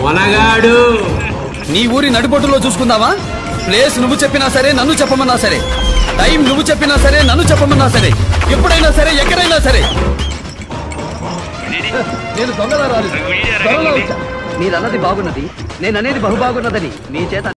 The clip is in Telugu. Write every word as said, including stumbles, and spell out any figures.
మనగాడు నీ ఊరి నడిబొట్టులో చూసుకుందావా? ప్లేస్ నువ్వు చెప్పినా సరే, నన్ను చెప్పమన్నా సరే, టైం నువ్వు చెప్పినా సరే, నన్ను చెప్పమన్నా సరే, ఎప్పుడైనా సరే, ఎక్కడైనా సరే. నేను దొంగలా రాలేదు, త్వరలో వచ్చా. మీరన్నది బాగున్నది, నేననేది బహు బాగున్నదని మీ చేత